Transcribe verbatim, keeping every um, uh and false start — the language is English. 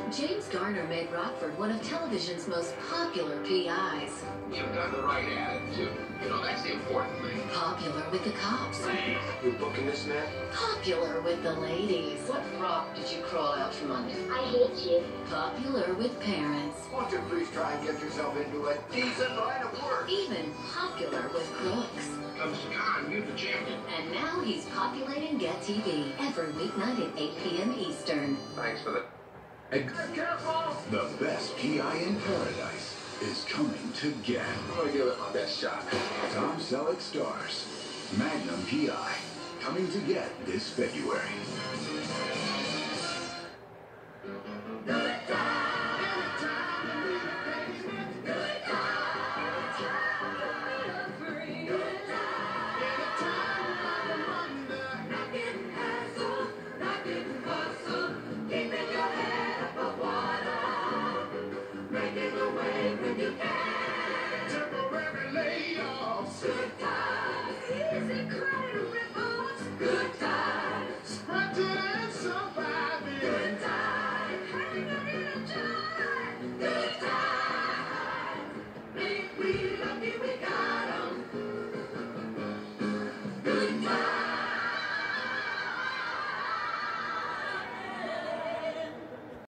James Garner made Rockford one of television's most popular P Is. You've got the right attitude. You know, that's the important thing. Popular with the cops. You're booking this man? Popular with the ladies. What rock did you crawl out from under? I hate you. Popular with parents. Won't you please try and get yourself into a decent line of work? Even popular with crooks. Comes to Khan, you're the champion. And now he's populating Get T V every weeknight at eight p m Eastern. Thanks for the... Careful! The best P I in paradise is coming to Get. I'm gonna give it my best shot. Tom Selleck stars Magnum P I, coming to Get this February.